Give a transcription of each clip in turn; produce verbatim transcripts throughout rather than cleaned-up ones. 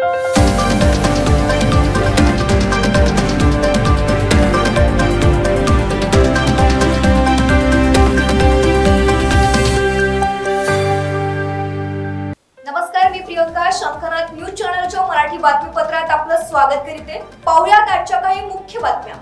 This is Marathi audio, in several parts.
नमस्कार, मी प्रियंका. शंखनाथ न्यूज चॅनलच्या मराठी बातमीपत्रात आपलं स्वागत करते. पाहुयात आजच्या काही मुख्य बातम्या.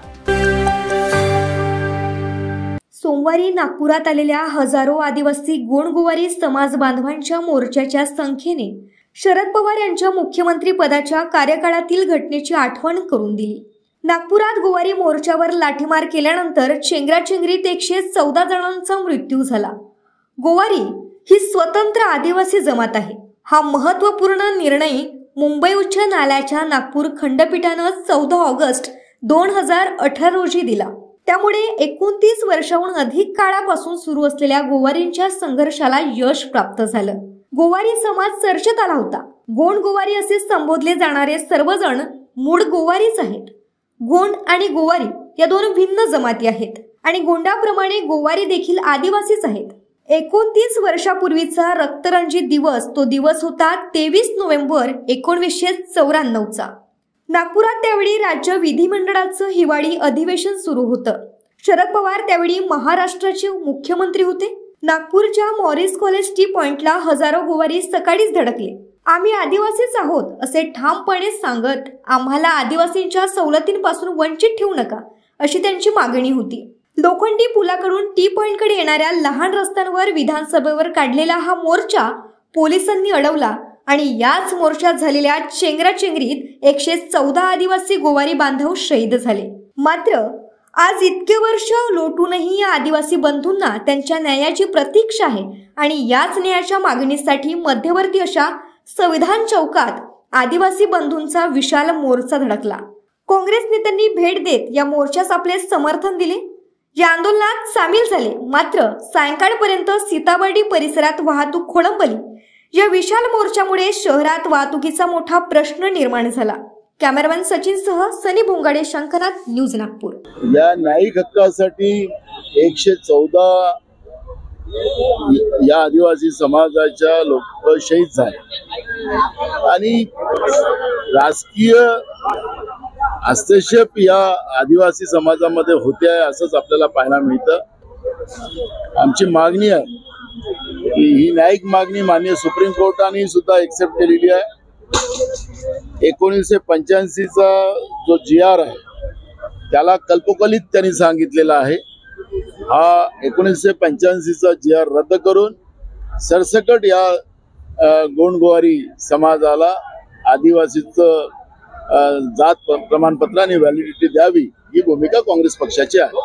सोमवारी नागपुरात आलेल्या हजारो आदिवासी गोंडगोवारी समाज बांधवांच्या मोर्चाच्या संख्येने शरद पवार यांच्या मुख्यमंत्री पदाच्या कार्यकाळातील घटनेची आठवण करून दिली. नागपुरात गोवारी मोर्चावर लाठीमार केल्यानंतर चेंगराचेंगरीत एकशे चौदा जणांचा मृत्यू झाला. गोवारी ही स्वतंत्र आदिवासी जमात आहे. हा महत्त्वपूर्ण निर्णय मुंबई उच्च न्यायालयाच्या नागपूर खंडपीठानं चौदा ऑगस्ट दोन हजार अठरा रोजी दिला. त्यामुळे एकोणतीस वर्षाहून अधिक काळापासून सुरू असलेल्या गोवारींच्या संघर्षाला यश प्राप्त झालं. गोवारी समाज चर्चेत आला होता. गोंड गोवारी असे संबोधले जाणारे सर्वजण मूळ गोवारीच आहेत. गोंड आणि गोवारी या दोन भिन्न जमाती आहेत आणि गोंडाप्रमाणे गोवारी देखील आदिवासीच आहेत. एकोणतीस वर्षापूर्वीचा रक्तरंजित दिवस तो दिवस होता तेवीस नोव्हेंबर एकोणीसशे चौऱ्याण्णवचा. नागपुरात त्यावेळी राज्य विधिमंडळाचं हिवाळी अधिवेशन सुरू होतं. शरद पवार त्यावेळी महाराष्ट्राचे मुख्यमंत्री होते. नागपूरच्या मॉरिस कॉलेज टी पॉइंटला हजारो गोवारी सकाळीच धडकले. आम्ही आदिवासीच आहोत असे ठामपणे सांगत आम्हाला आदिवासींच्या सवलतींपासून वंचित ठेवू नका अशी त्यांची मागणी होती. लोखंडी पुलाकडून टी पॉइंटकडे येणाऱ्या लहान रस्त्यांवर विधानसभेवर काढलेला हा मोर्चा पोलिसांनी अडवला आणि याच मोर्चात झालेल्या चेंगराचेंगरीत एकशे चौदा आदिवासी गोवारी बांधव शहीद झाले. मात्र आज इतके वर्ष लोटूनही या आदिवासी बंधूंना त्यांच्या न्यायाची प्रतीक्षा आहे आणि याच न्यायाच्या मागणीसाठी मध्यवर्ती अशा संविधान चौकात आदिवासी बंधूंचा विशाल मोर्चा धडकला. काँग्रेस नेत्यांनी भेट देत या मोर्चास आपले समर्थन दिले. या आंदोलनात सामील झाले. मात्र सायंकाळपर्यंत सीताबर्डी परिसरात वाहतूक खोळंबली. या विशाल मोर्चामुळे शहरात वाहतुकीचा मोठा प्रश्न निर्माण झाला. कॅमेरामॅन सचिन सह सनी भोंगाडे, शंखनाथ न्यूज नागपूर. या न्यायिक हक्कासाठी एकशे चौदा या आदिवासी समाजाच्या लोक शहीद झाले आणि राजकीय हस्तक्षेप या आदिवासी समाजामध्ये होते आहे असंच आपल्याला पाहायला मिळतं. आमची मागणी आहे की ही न्यायिक मागणी माननीय सुप्रीम कोर्टाने सुद्धा एक्सेप्ट केलेली आहे. एकोणीसशे पंच्याऐंशीचा जो जी आर आहे त्याला कल्पकलित त्यांनी सांगितलेला आहे. हा एकोणीसशे पंच्याऐंशीचा जी आर रद्द करून सरसकट या गोंडगोवारी समाजाला आदिवासीचं जात प्रमाणपत्राने व्हॅलिडिटी द्यावी ही भूमिका काँग्रेस पक्षाची आहे.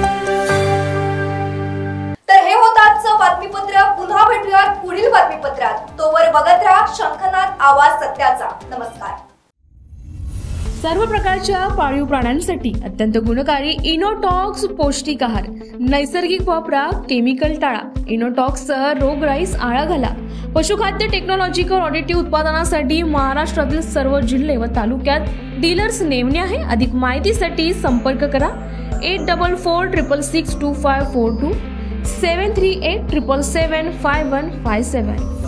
तर हे होतं आजचं बातमीपत्र. पुन्हा भेटूयात पुढील बातमीपत्रात. तोवर बघत राहा शंखनाथ आवाज सत्याचा. नमस्कार. सर्व प्रकारच्या पाळीव प्राण्यांसाठी अत्यंत गुणकारी इनोटॉक्स पौष्टिक आहार. नैसर्गिक वापरा, केमिकल टाळा. इनोटॉक्ससह रोगराईस आळा घाला. पशुखाद्य टेक्नॉलॉजिकल ऑडिटिव उत्पादनासाठी महाराष्ट्रातील सर्व जिल्हे व तालुक्यात डीलर्स नेमणे आहे. अधिक माहितीसाठी संपर्क करा eight double four triple six two five four two seven three eight triple seven five one five सेवन.